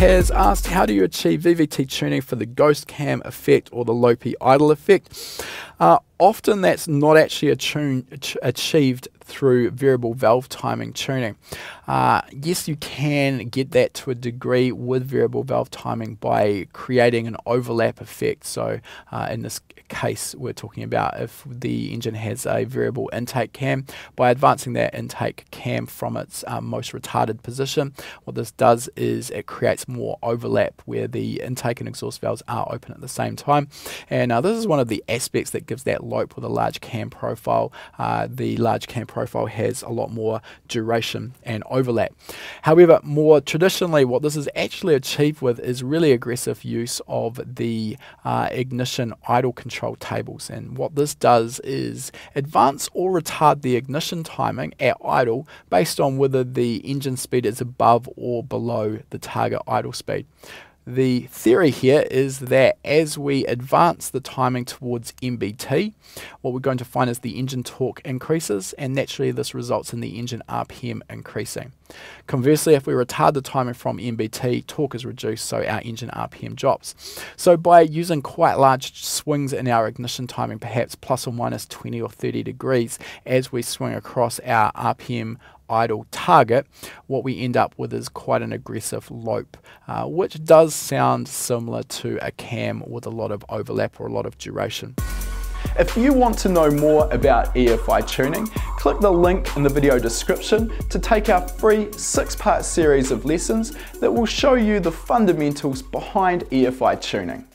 has asked, how do you achieve VVT tuning for the ghost cam effect or the low P idle effect? Often that's not actually achieved through variable valve timing tuning. Yes, you can get that to a degree with variable valve timing by creating an overlap effect. So in this case, we're talking about if the engine has a variable intake cam, by advancing that intake cam from its most retarded position, what this does is it creates more overlap where the intake and exhaust valves are open at the same time. And this is one of the aspects that gives that lope with a large cam profile. The large cam profile has a lot more duration and overlap. However, more traditionally, what this is actually achieved with is really aggressive use of the ignition idle control tables. And what this does is advance or retard the ignition timing at idle based on whether the engine speed is above or below the target idle speed. The theory here is that as we advance the timing towards MBT, what we're going to find is the engine torque increases, and naturally this results in the engine RPM increasing. Conversely, if we retard the timing from MBT, torque is reduced, so our engine RPM drops. So by using quite large swings in our ignition timing, perhaps plus or minus 20 or 30 degrees, as we swing across our RPM idle target, what we end up with is quite an aggressive lope, which does sound similar to a cam with a lot of overlap or a lot of duration. If you want to know more about EFI tuning, click the link in the video description to take our free 6-part series of lessons that will show you the fundamentals behind EFI tuning.